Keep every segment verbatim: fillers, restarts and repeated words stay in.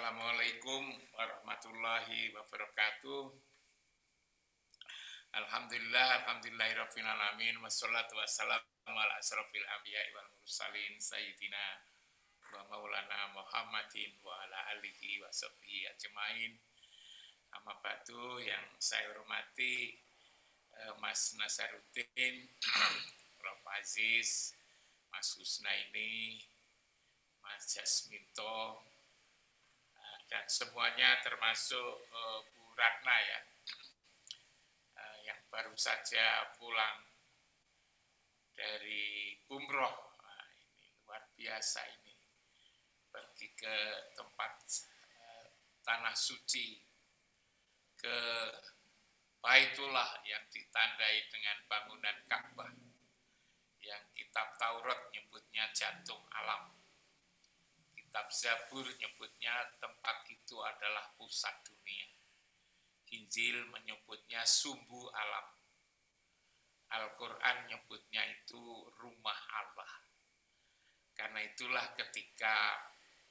Assalamualaikum warahmatullahi wabarakatuh. Alhamdulillah, alhamdulillahirabbil alamin, wassalatu wassalamu ala asrofil anbiya'i wal mursalin sayyidina wa maulana Muhammadin wa ala alihi wa sahbihi ajmain. Amma ba'du, yang saya hormati eh, Mas Nasaruddin, Prof Aziz, Mas Husnaini, Mas Jasminto, dan semuanya termasuk uh, Bu Ratna ya, uh, yang baru saja pulang dari umroh. Nah, ini luar biasa ini, pergi ke tempat uh, tanah suci, ke Baitullah yang ditandai dengan bangunan Ka'bah, yang kitab Taurat nyebutnya jantung alam. Kitab Zabur nyebutnya tempat itu adalah pusat dunia. Injil menyebutnya sumbu alam. Al-Quran nyebutnya itu rumah Allah. Karena itulah ketika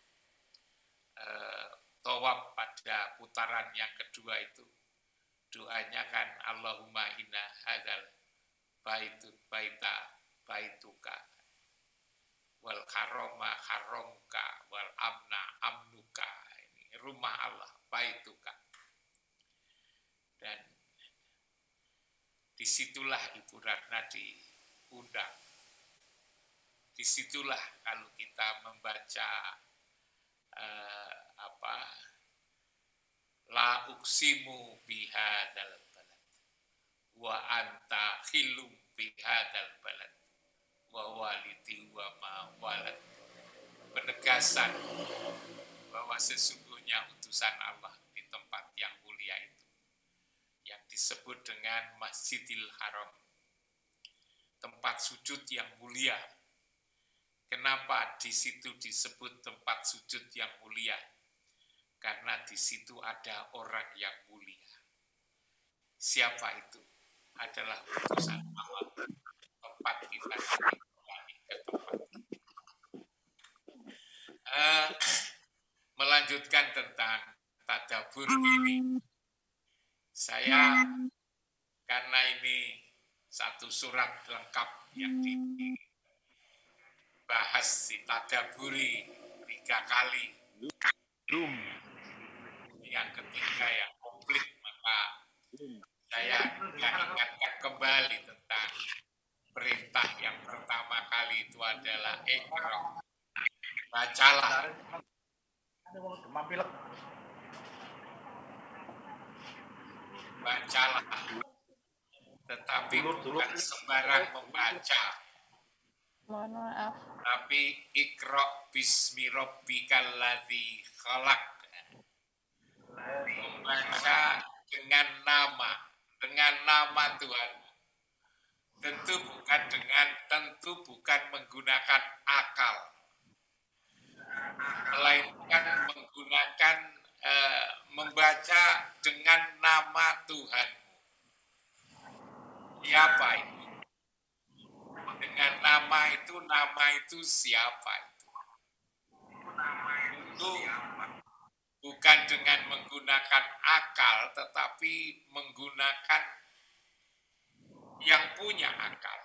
eh, tawaf pada putaran yang kedua itu, doanya kan Allahumma inna hadzal baitu baita baituka wal karoma karomuka wal amna amnuka. Ini rumah Allah, baituka. Dan disitulah Ibu Ratna diundang. Disitulah kalau kita membaca eh, apa la uksimu bihadzal balad wa anta khilum bihadzal balad wa walidi wa ma walad. Penegasan bahwa sesungguhnya utusan Allah di tempat yang mulia itu, yang disebut dengan Masjidil Haram, tempat sujud yang mulia. Kenapa di situ disebut tempat sujud yang mulia? Karena di situ ada orang yang mulia. Siapa itu? Adalah utusan Allah. Tempat kita ini kembali ke tempat ini. Uh, melanjutkan tentang tadabbur ini, saya karena ini satu surat lengkap yang dibahas ditadabburi tiga kali, yang ketiga yang komplit, maka saya ingatkan kembali tentang perintah yang pertama kali itu adalah Iqra, bacalah. Bacalah, tetapi bukan sembarang membaca. Mohon maaf. Tapi Iqra bismi rabbikal ladzi khalaq. Membaca dengan nama, dengan nama Tuhan. Tentu bukan dengan tentu bukan menggunakan akal, melainkan menggunakan eh, membaca dengan nama Tuhan. Siapa itu? Dengan nama itu, nama itu siapa itu? Itu bukan dengan menggunakan akal, tetapi menggunakan yang punya akal.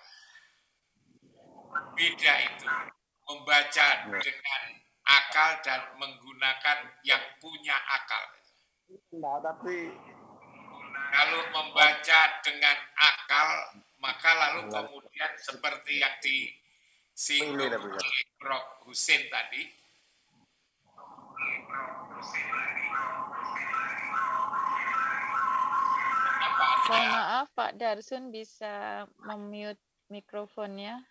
Beda itu, membaca dengan akal dan menggunakan yang punya akal. Nah, tapi kalau membaca dengan akal, maka lalu kemudian seperti yang disinggung oleh Prof Husin tadi, Mohon maaf, Pak Darsun bisa memute mikrofonnya?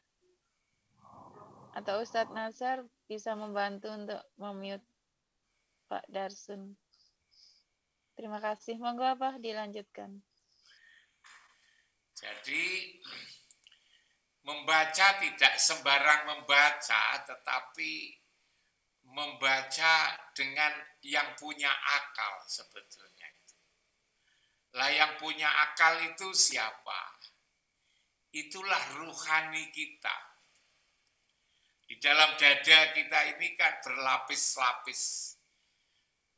Atau Ustadz Nazar bisa membantu untuk memute Pak Darsun? Terima kasih. Monggo apa dilanjutkan. Jadi membaca tidak sembarang membaca, tetapi membaca dengan yang punya akal sebetulnya. Lah yang punya akal itu siapa? Itulah ruhani kita. Di dalam dada kita ini kan berlapis-lapis.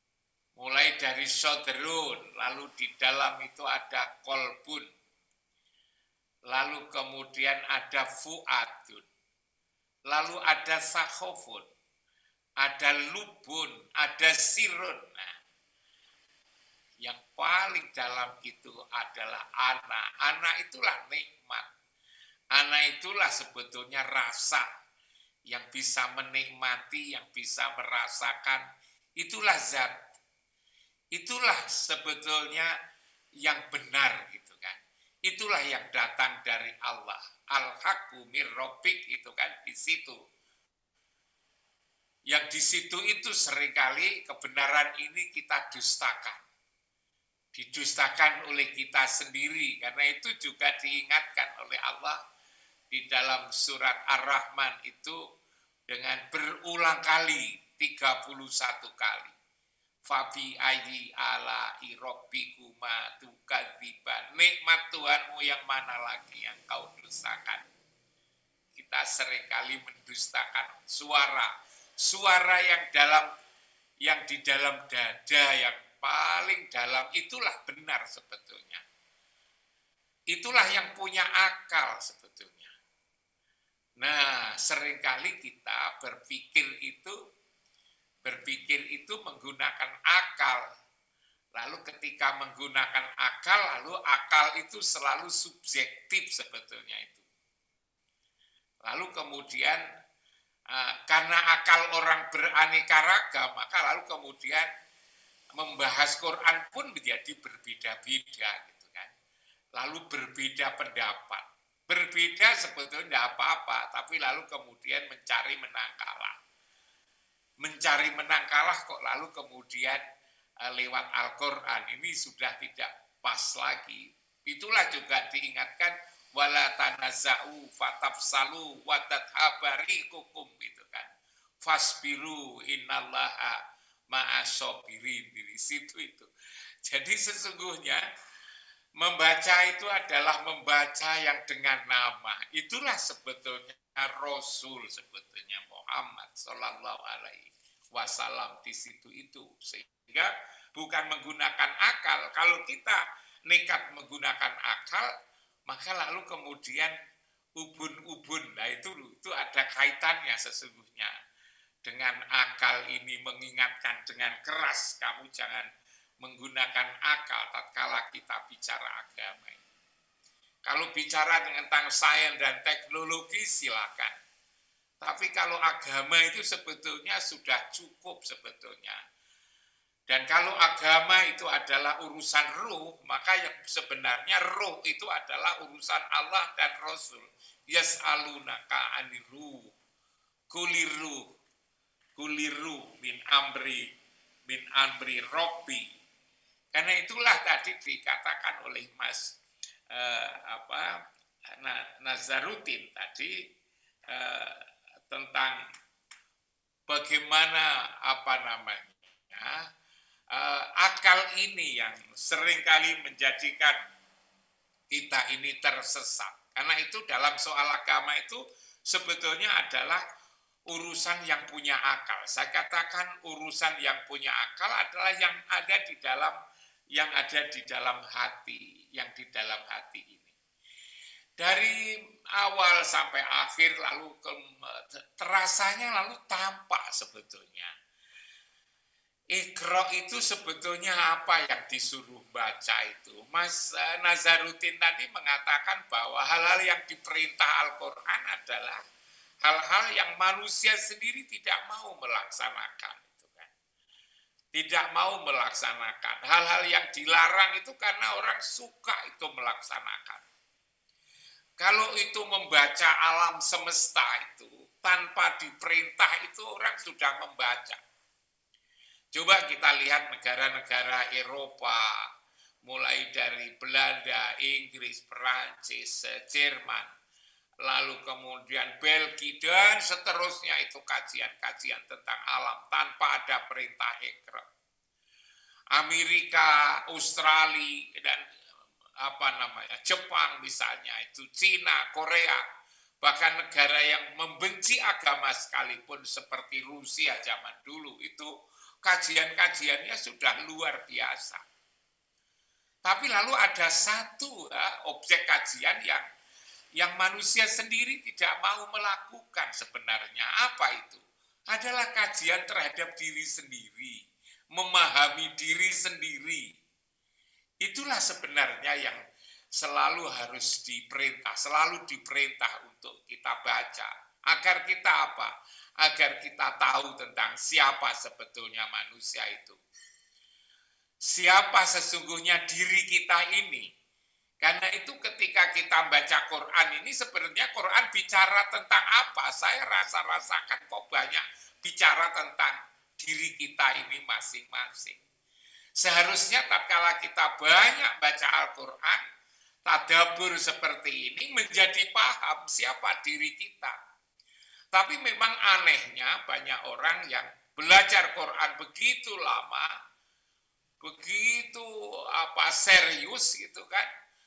dari sodrun, lalu di dalam itu ada kolbun, lalu kemudian ada fuadun, lalu ada sakhofun, ada lubun, ada sirun. Nah, yang paling dalam itu adalah ana. Ana itulah nikmat. Ana itulah sebetulnya rasa yang bisa menikmati, yang bisa merasakan. Itulah zat. Itulah sebetulnya yang benar gitu kan. Itulah yang datang dari Allah. Al-haqqu mir rabbik itu kan di situ. Yang di situ itu seringkali kebenaran ini kita dustakan. Didustakan oleh kita sendiri, karena itu juga diingatkan oleh Allah di dalam surat Ar-Rahman itu dengan berulang kali, tiga puluh satu kali. Fabi ayyi ala rabbikuma tukadziban. Nikmat Tuhanmu yang mana lagi yang kau dustakan? Kita seringkali mendustakan suara, suara yang dalam, yang di dalam dada, yang paling dalam, itulah benar sebetulnya. Itulah yang punya akal sebetulnya. Nah, seringkali kita berpikir itu, berpikir itu menggunakan akal. Lalu ketika menggunakan akal, lalu akal itu selalu subjektif sebetulnya itu. Lalu kemudian, karena akal orang beraneka ragam, maka lalu kemudian membahas Quran pun menjadi berbeda-beda gitu kan. Lalu berbeda pendapat. Berbeda sebetulnya tidak apa-apa, tapi lalu kemudian mencari menang kalah. Mencari menang kalah kok lalu kemudian uh, lewat Al-Quran ini sudah tidak pas lagi. Itulah juga diingatkan wala tanaza'u fatafsalu wa tadhabariqukum gitu kan. Fasbiru innallaha ma'asobirin di situ itu. Jadi sesungguhnya membaca itu adalah membaca yang dengan nama. Itulah sebetulnya Rasul sebetulnya Muhammad Sallallahu Alaihi Wasallam di situ itu. Sehingga bukan menggunakan akal. Kalau kita nekat menggunakan akal, maka lalu kemudian ubun-ubun. Nah itu itu ada kaitannya sesungguhnya. Dengan akal ini mengingatkan dengan keras, kamu jangan menggunakan akal tatkala kita bicara agama. Kalau bicara tentang sains dan teknologi silakan. Tapi kalau agama itu sebetulnya sudah cukup sebetulnya. Dan kalau agama itu adalah urusan ruh, maka yang sebenarnya ruh itu adalah urusan Allah dan Rasul. Yas'alunaka anir ruh, kulir ruh. Kuliru min amri min amri robbi. Karena itulah tadi dikatakan oleh Mas eh, apa Nazaruddin tadi eh, tentang bagaimana apa namanya eh, akal ini yang seringkali menjadikan kita ini tersesat. Karena itu dalam soal agama itu sebetulnya adalah urusan yang punya akal. Saya katakan urusan yang punya akal adalah yang ada di dalam yang ada di dalam hati, yang di dalam hati ini. Dari awal sampai akhir lalu ke, terasanya lalu tampak sebetulnya. Iqra itu sebetulnya apa yang disuruh baca itu. Mas Nazaruddin tadi mengatakan bahwa hal-hal yang diperintah Al-Quran adalah hal-hal yang manusia sendiri tidak mau melaksanakan. Itu kan. Tidak mau melaksanakan. Hal-hal yang dilarang itu karena orang suka itu melaksanakan. Kalau itu membaca alam semesta itu, tanpa diperintah itu orang sudah membaca. Coba kita lihat negara-negara Eropa, mulai dari Belanda, Inggris, Perancis, Jerman, lalu kemudian Belgia, dan seterusnya itu kajian-kajian tentang alam tanpa ada perintah Iqra. Amerika, Australia, dan apa namanya Jepang misalnya, itu Cina, Korea, bahkan negara yang membenci agama sekalipun seperti Rusia zaman dulu, itu kajian-kajiannya sudah luar biasa. Tapi lalu ada satu uh, objek kajian yang yang manusia sendiri tidak mau melakukan sebenarnya. Apa itu? Adalah kajian terhadap diri sendiri, memahami diri sendiri. Itulah sebenarnya yang selalu harus diperintah, selalu diperintah untuk kita baca. Agar kita apa? Agar kita tahu tentang siapa sebetulnya manusia itu. Siapa sesungguhnya diri kita ini. Karena itu ketika kita baca Quran ini sebenarnya Quran bicara tentang apa? Saya rasa-rasakan kok banyak bicara tentang diri kita ini masing-masing. Seharusnya tatkala kita banyak baca Al-Quran, tadabbur seperti ini menjadi paham siapa diri kita. Tapi memang anehnya banyak orang yang belajar Quran begitu lama, begitu apa serius gitu kan,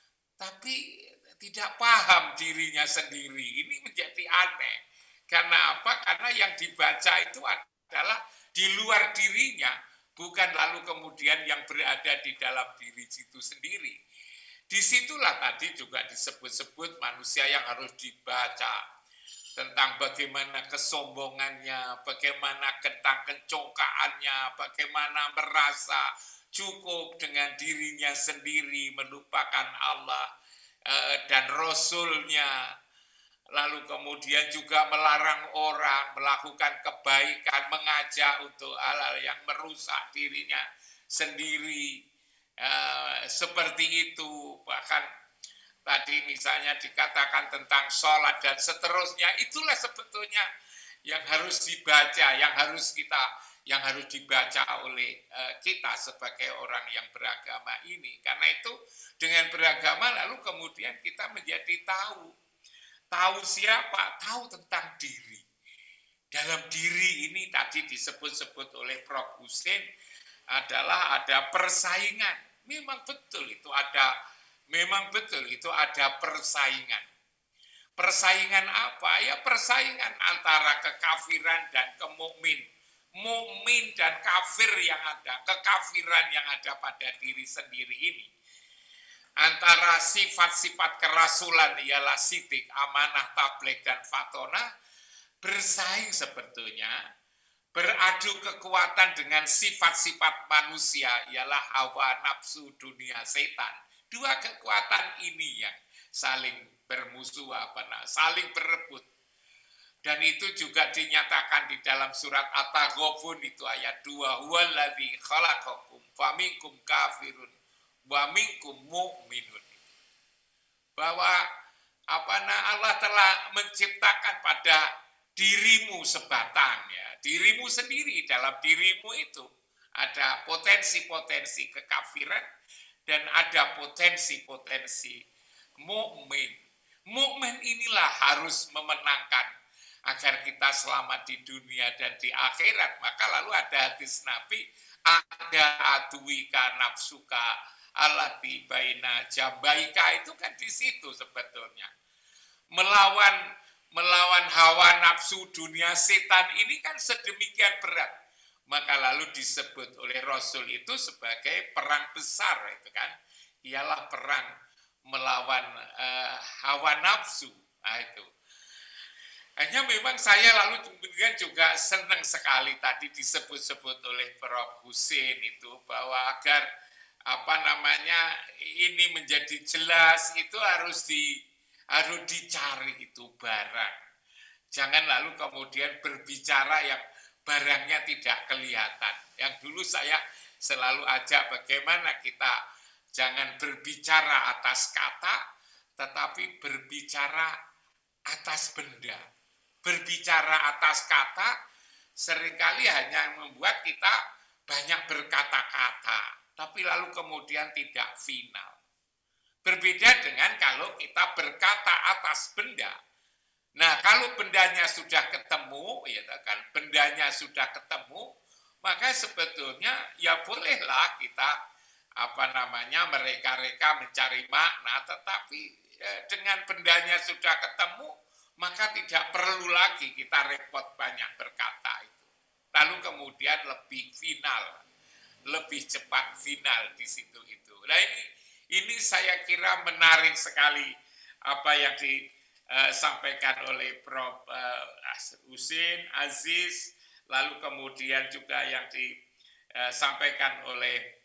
tapi tidak paham dirinya sendiri. Ini menjadi aneh. Karena apa? Karena yang dibaca itu adalah di luar dirinya, bukan lalu kemudian yang berada di dalam diri itu sendiri. Disitulah tadi juga disebut-sebut manusia yang harus dibaca. Tentang bagaimana kesombongannya, bagaimana tentang kencongkaannya, bagaimana merasa cukup dengan dirinya sendiri, melupakan Allah eh, dan Rasul-Nya. Lalu kemudian juga melarang orang melakukan kebaikan, mengajak untuk hal-hal yang merusak dirinya sendiri. Eh, seperti itu, bahkan tadi misalnya dikatakan tentang sholat dan seterusnya, itulah sebetulnya yang harus dibaca, yang harus kita, yang harus dibaca oleh uh, kita sebagai orang yang beragama ini. Karena itu dengan beragama lalu kemudian kita menjadi tahu, tahu siapa, tahu tentang diri. Dalam diri ini tadi disebut-sebut oleh Prof Husin adalah ada persaingan. Memang betul itu ada. Memang betul itu ada persaingan. Persaingan apa? Ya persaingan antara kekafiran dan kemukmin. Mukmin dan kafir yang ada, kekafiran yang ada pada diri sendiri ini. Antara sifat-sifat kerasulan ialah sidik, amanah, tabligh, dan fatona bersaing sebetulnya, beradu kekuatan dengan sifat-sifat manusia ialah hawa, nafsu, dunia, setan. Dua kekuatan ini yang saling bermusuh, apa nah, saling berebut. Dan itu juga dinyatakan di dalam surat At-Taghabun itu ayat dua. Huwallazi khalaqakum faminkum kafirun wa minkum mu'minun. Bahwa apa nah, Allah telah menciptakan pada dirimu sebatang ya, dirimu sendiri, dalam dirimu itu ada potensi-potensi kekafiran dan ada potensi-potensi mukmin. Mukmin inilah harus memenangkan agar kita selamat di dunia dan di akhirat. Maka lalu ada hadis Nabi, ada aduika nafsuka alati baina jambaika, itu kan di situ sebetulnya. Melawan melawan hawa nafsu dunia setan ini kan sedemikian berat. Maka lalu disebut oleh Rasul itu sebagai perang besar, itu kan, ialah perang melawan uh, hawa nafsu. Nah itu. Hanya memang saya lalu kemudian juga senang sekali tadi disebut-sebut oleh Prof Husin itu bahwa agar apa namanya ini menjadi jelas itu harus di harus dicari itu barang. Jangan lalu kemudian berbicara yang barangnya tidak kelihatan. Yang dulu saya selalu ajak bagaimana kita jangan berbicara atas kata, tetapi berbicara atas benda. Berbicara atas kata seringkali hanya membuat kita banyak berkata-kata, tapi lalu kemudian tidak final. Berbeda dengan kalau kita berkata atas benda. Nah, kalau bendanya sudah ketemu, ya kan, bendanya sudah ketemu, maka sebetulnya ya bolehlah kita apa namanya mereka-reka mencari makna, tetapi ya, dengan bendanya sudah ketemu, maka tidak perlu lagi kita repot banyak berkata itu. lalu kemudian lebih final, lebih cepat final di situ itu. Nah ini ini saya kira menarik sekali apa yang disampaikan oleh Prof Husin Aziz, lalu kemudian juga yang disampaikan oleh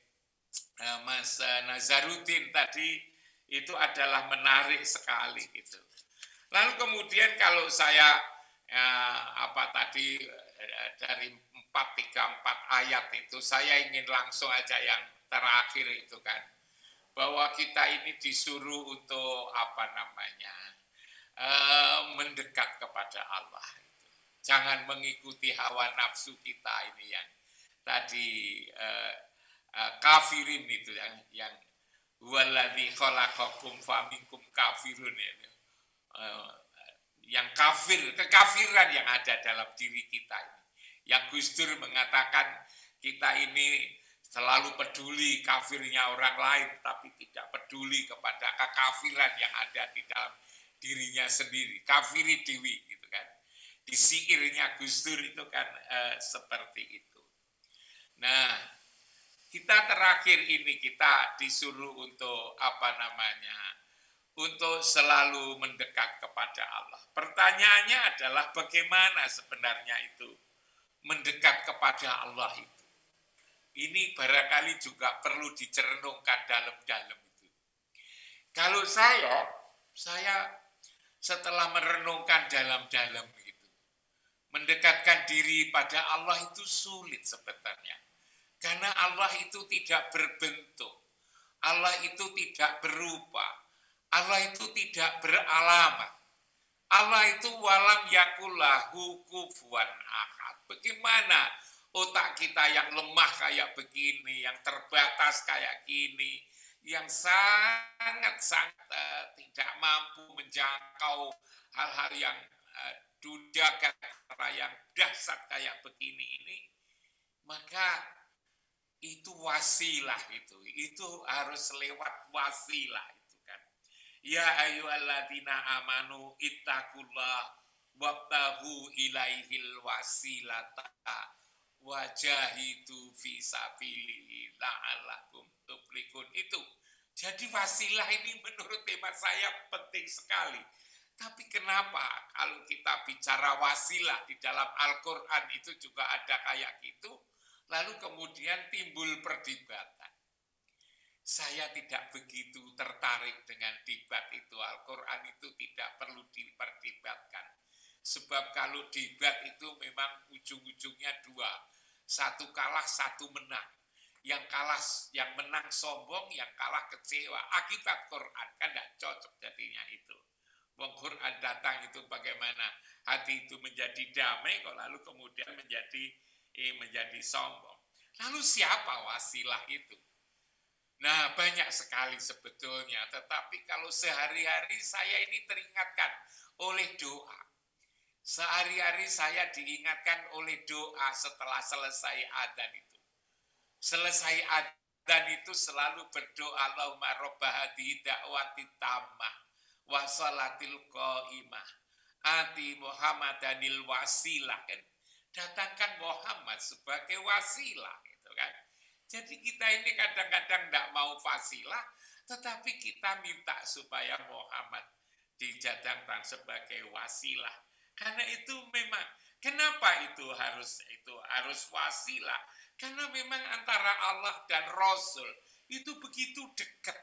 Mas Nazarudin tadi, itu adalah menarik sekali gitu. Lalu kemudian kalau saya eh, apa tadi eh, dari empat tiga empat ayat itu, saya ingin langsung aja yang terakhir itu kan, bahwa kita ini disuruh untuk apa namanya eh, mendekat kepada Allah. Jangan mengikuti hawa nafsu kita ini yang tadi eh, eh, kafirin itu yang yang waladzi khalaqakum faminkum kafirun ini. Uh, yang kafir, kekafiran yang ada dalam diri kita ini. Yang Gus Dur mengatakan kita ini selalu peduli kafirnya orang lain, tapi tidak peduli kepada kekafiran yang ada di dalam dirinya sendiri. Kafiri dewi gitu kan. Di syairnya Gus Dur itu kan uh, seperti itu. Nah, kita terakhir ini kita disuruh untuk apa namanya, untuk selalu mendekat kepada Allah. Pertanyaannya adalah bagaimana sebenarnya itu mendekat kepada Allah itu. Ini barangkali juga perlu dicerenungkan dalam-dalam itu. Kalau saya, saya setelah merenungkan dalam-dalam gitu, mendekatkan diri pada Allah itu sulit sebenarnya. Karena Allah itu tidak berbentuk, Allah itu tidak berupa, Allah itu tidak beralamat. Allah itu walam yakullahu kufuwan ahad. Bagaimana otak kita yang lemah kayak begini, yang terbatas kayak gini, yang sangat-sangat uh, tidak mampu menjangkau hal-hal yang uh, dunia yang dahsyat kayak begini ini, maka itu wasilah itu, itu harus lewat wasilah itu kan. Ya ayyuhalladzina amanu ittaqullah wabtahu ilaihil wasilata wajahidu fi sabilihi la'allakum tuflihun. Itu. Jadi wasilah ini menurut tema saya penting sekali. Tapi kenapa kalau kita bicara wasilah di dalam Al-Qur'an itu juga ada kayak gitu? Lalu kemudian timbul perdebatan. Saya tidak begitu tertarik dengan debat itu. Al-Quran itu tidak perlu diperdebatkan. Sebab kalau debat itu memang ujung-ujungnya dua. Satu kalah, satu menang. Yang kalah, yang menang sombong, yang kalah kecewa. Akibat Quran, kan tidak cocok jadinya itu. Wong Quran datang itu bagaimana hati itu menjadi damai, kok lalu kemudian menjadi menjadi sombong. Lalu siapa wasilah itu? Nah, banyak sekali sebetulnya, tetapi kalau sehari-hari saya ini teringatkan oleh doa. Sehari-hari saya diingatkan oleh doa setelah selesai adzan itu. Selesai adzan itu selalu berdoa, Allahumma robba hadhihi da'wati tammah wa sholatil qaimah ati Muhammadanil wasilah kan. Datangkan Muhammad sebagai wasilah gitu kan. Jadi kita ini kadang-kadang tidak mau wasilah, tetapi kita minta supaya Muhammad dijadikan sebagai wasilah. Karena itu memang, kenapa itu harus itu harus wasilah? Karena memang antara Allah dan Rasul itu begitu dekat.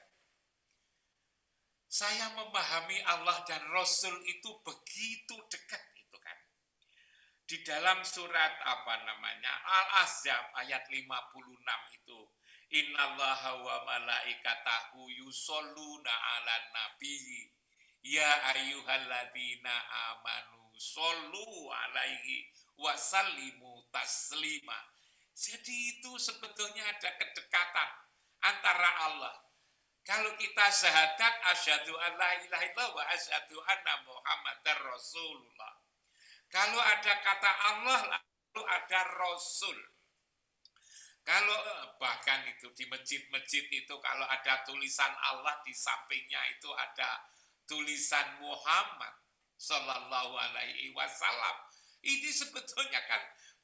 Saya memahami Allah dan Rasul itu begitu dekat. Di dalam surat apa namanya Al-Ahzab ayat lima puluh enam itu, innallaha wa malaikatahu yusholluna 'alan nabi ya ayyuhalladzina amanu shollu 'alaihi wa sallimu taslima. Jadi itu sebetulnya ada kedekatan antara Allah. Kalau kita syahadat asyhadu an la ilaha illallah wa asyhadu anna muhammadar rasulullah. Kalau ada kata Allah, lalu ada Rasul. Kalau bahkan itu di masjid-masjid itu kalau ada tulisan Allah di sampingnya itu ada tulisan Muhammad Sallallahu Alaihi Wasallam. Ini sebetulnya kan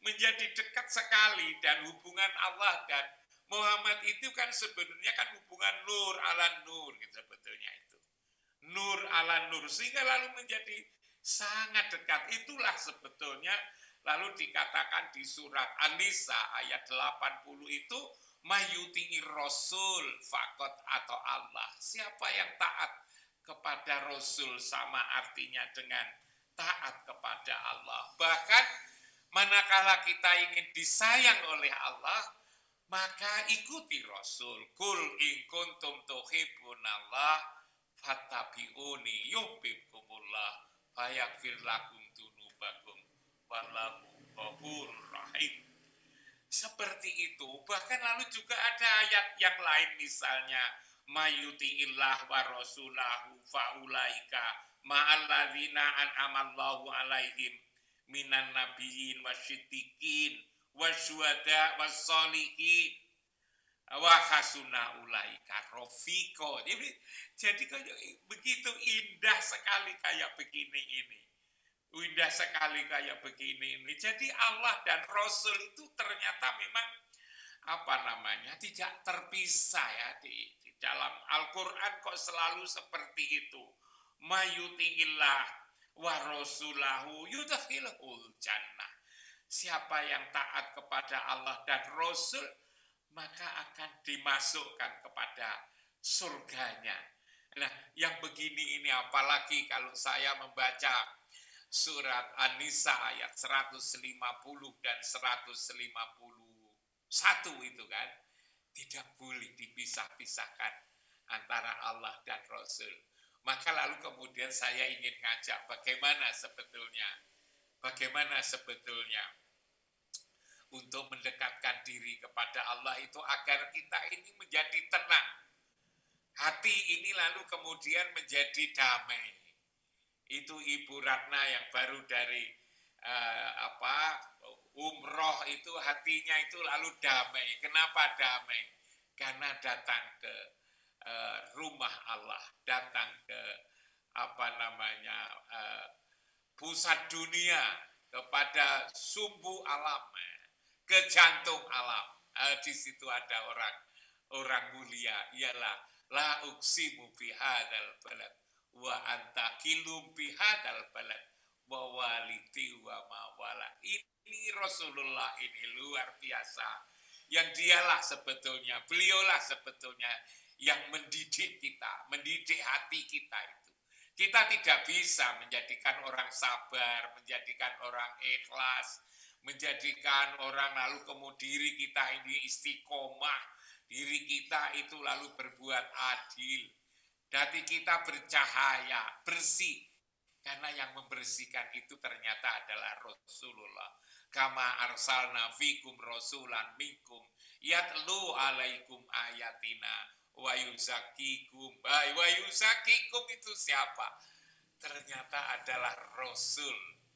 menjadi dekat sekali, dan hubungan Allah dan Muhammad itu kan sebenarnya kan hubungan nur ala nur gitu sebetulnya itu. Nur ala nur, sehingga lalu menjadi sangat dekat. Itulah sebetulnya lalu dikatakan di surat An-Nisa ayat delapan puluh itu, mayyuti'i rasul fakot atau Allah. Siapa yang taat kepada Rasul sama artinya dengan taat kepada Allah. Bahkan manakala kita ingin disayang oleh Allah, maka ikuti Rasul. Kul in kuntum tuhibbunallah fattabi'uni yuhibbukumullah fayaghfir lakum dzunubakum wallahu ghafurur rahim. Seperti itu. Bahkan lalu juga ada ayat yang lain, misalnya mayuti'illah wa rasulahu faulaika ma'alladzina an'amallahu alaihim minan nabiyyin wasyiddiqin wasyuhada wassolihin wa hasuna ulaika rafiqa. Jadi, jadi kayak begitu indah sekali kayak begini ini. Indah sekali kayak begini ini. Jadi Allah dan Rasul itu ternyata memang apa namanya tidak terpisah ya, di, di dalam Al-Quran kok selalu seperti itu. Mayuti'illah wa rasulahu yudkhilhul jannah. Siapa yang taat kepada Allah dan Rasul, maka akan dimasukkan kepada surganya. Nah, yang begini ini apalagi kalau saya membaca surat An-Nisa ayat seratus lima puluh dan seratus lima puluh satu itu kan, tidak boleh dipisah-pisahkan antara Allah dan Rasul. Maka lalu kemudian saya ingin ngajak bagaimana sebetulnya, bagaimana sebetulnya untuk mendekatkan diri kepada Allah itu agar kita ini menjadi tenang. Hati ini lalu kemudian menjadi damai. Itu Ibu Ratna yang baru dari uh, apa umroh itu hatinya itu lalu damai. Kenapa damai? Karena datang ke uh, rumah Allah, datang ke apa namanya uh, pusat dunia, kepada sumbu alam, ke jantung alam. Uh, di situ ada orang orang mulia, ialah la uqsimu bihadzal balad wa anta kilum bihadzal balad wa walidi wa mawala. Ini Rasulullah ini luar biasa. Yang dialah sebetulnya, beliaulah sebetulnya yang mendidik kita, mendidik hati kita itu. Kita tidak bisa menjadikan orang sabar, menjadikan orang ikhlas, menjadikan orang lalu kemudian diri kita ini istiqomah, diri kita itu lalu berbuat adil, hati kita bercahaya, bersih. Karena yang membersihkan itu ternyata adalah Rasulullah. Kama arsalna fikum rasulan minkum yatlu alaikum ayatina wa yuzakikum. Wa yuzakikum itu siapa? Ternyata adalah Rasul,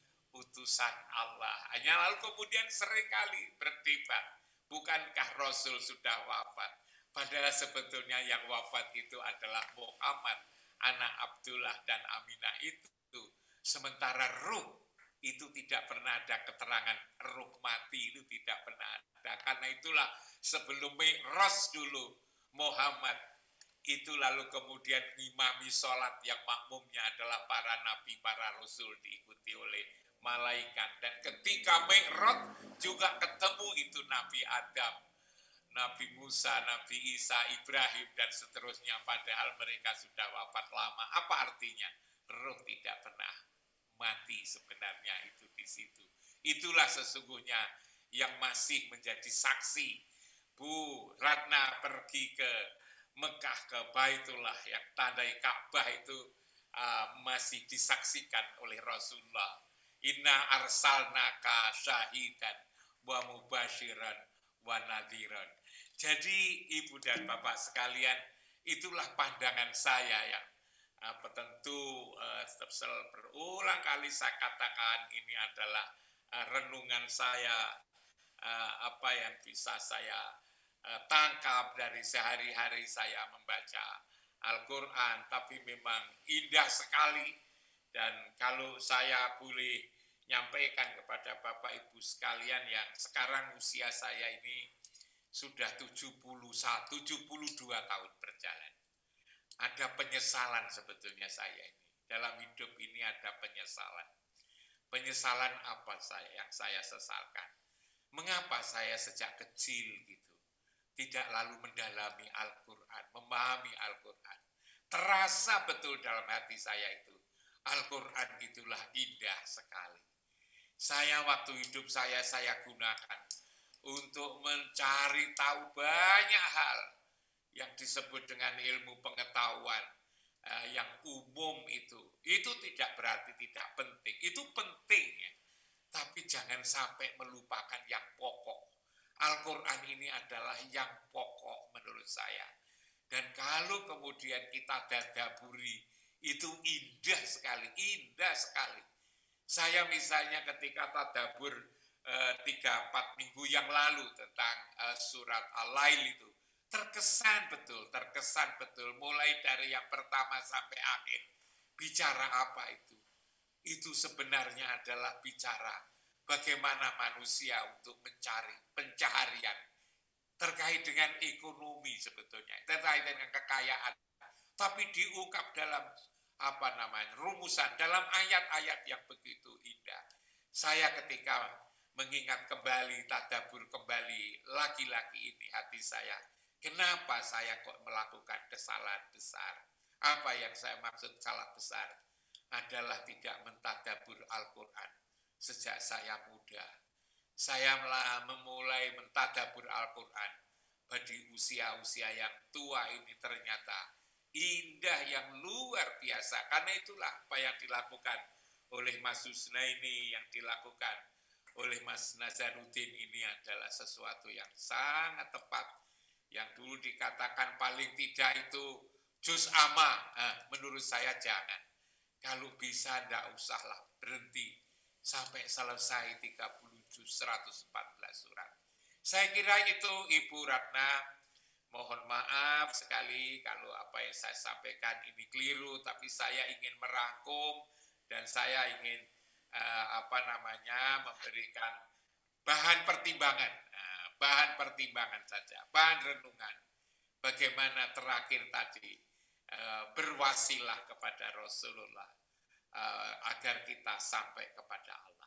utusan Allah. Hanya lalu kemudian seringkali berdebat, bukankah Rasul sudah wafat? Padahal sebetulnya yang wafat itu adalah Muhammad, anak Abdullah dan Aminah itu. Sementara ruh itu tidak pernah ada keterangan, ruh mati itu tidak pernah ada. Karena itulah sebelum Mi'raj dulu Muhammad itu lalu kemudian ngimami sholat yang makmumnya adalah para nabi, para rasul, diikuti oleh malaikat. Dan ketika Mi'raj juga ketemu itu Nabi Adam, Nabi Musa, Nabi Isa, Ibrahim, dan seterusnya. Padahal mereka sudah wafat lama. Apa artinya? Ruh tidak pernah mati sebenarnya itu di situ. Itulah sesungguhnya yang masih menjadi saksi. Bu Ratna pergi ke Mekah, ke Baitullah, yang tandai Ka'bah itu uh, masih disaksikan oleh Rasulullah. Inna arsalnaka syahidan wa mubasyiran wa nadhiran. Jadi Ibu dan Bapak sekalian, itulah pandangan saya yang apa tentu uh, berulang kali saya katakan ini adalah uh, renungan saya, uh, apa yang bisa saya uh, tangkap dari sehari-hari saya membaca Al-Quran. Tapi memang indah sekali, dan kalau saya boleh nyampaikan kepada Bapak Ibu sekalian yang sekarang usia saya ini sudah tujuh puluh satu, tujuh puluh dua tahun berjalan. Ada penyesalan sebetulnya saya ini. Dalam hidup ini ada penyesalan. Penyesalan apa saya yang saya sesalkan? Mengapa saya sejak kecil gitu tidak lalu mendalami Al-Quran, memahami Al-Quran. Terasa betul dalam hati saya itu, Al-Quran itulah indah sekali. Saya waktu hidup saya, saya gunakan untuk mencari tahu banyak hal yang disebut dengan ilmu pengetahuan eh, yang umum itu. Itu tidak berarti tidak penting, itu penting ya. Tapi jangan sampai melupakan yang pokok. Al-Quran ini adalah yang pokok menurut saya. Dan kalau kemudian kita tadabburi, itu indah sekali, indah sekali. Saya misalnya ketika tadabbur tiga empat minggu yang lalu tentang eh, surat Al-Lail itu, terkesan betul, terkesan betul, mulai dari yang pertama sampai akhir. Bicara apa itu? Itu sebenarnya adalah bicara bagaimana manusia untuk mencari pencaharian terkait dengan ekonomi sebetulnya, terkait dengan kekayaan, tapi diungkap dalam apa namanya rumusan, dalam ayat-ayat yang begitu indah. Saya ketika mengingat kembali, tadabbur kembali laki-laki ini, hati saya, kenapa saya kok melakukan kesalahan besar? Apa yang saya maksud salah besar? Adalah tidak mentadabbur Al-Quran. Sejak saya muda, saya memulai mentadabbur Al-Quran. Di usia-usia yang tua ini ternyata indah yang luar biasa. Karena itulah apa yang dilakukan oleh Mas Husna ini, yang dilakukan oleh Mas Nazaruddin ini adalah sesuatu yang sangat tepat. Yang dulu dikatakan paling tidak itu juz amma, nah, menurut saya jangan. Kalau bisa tidak usahlah, berhenti sampai selesai tiga puluh juz, seratus empat belas surat. Saya kira itu Ibu Ratna, mohon maaf sekali kalau apa yang saya sampaikan ini keliru, tapi saya ingin merangkum dan saya ingin uh, apa namanya memberikan bahan pertimbangan, nah, bahan pertimbangan saja, bahan renungan. Bagaimana terakhir tadi uh, berwasilah kepada Rasulullah uh, agar kita sampai kepada Allah.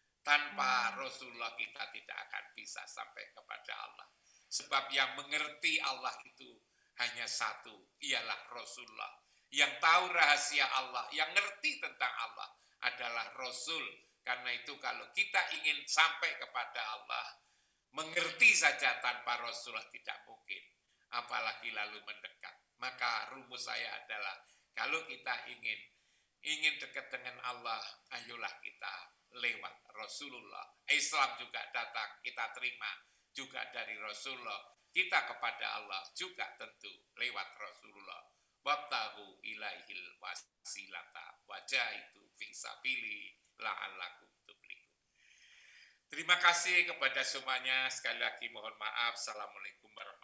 Tanpa Rasulullah kita tidak akan bisa sampai kepada Allah. Sebab yang mengerti Allah itu hanya satu, ialah Rasulullah. Yang tahu rahasia Allah, yang ngerti tentang Allah adalah Rasul. Karena itu kalau kita ingin sampai kepada Allah, mengerti saja tanpa Rasulullah tidak mungkin. Apalagi lalu mendekat. Maka rumus saya adalah, kalau kita ingin ingin dekat dengan Allah, ayolah kita lewat Rasulullah. Islam juga datang, kita terima juga dari Rasulullah. Kita kepada Allah juga tentu lewat Rasulullah. Wabtahu ilaihil wasilata wajahidu fi sabili la'allakum tuflihun. Terima kasih kepada semuanya. Sekali lagi mohon maaf. Assalamualaikum warahmatullahi wabarakatuh.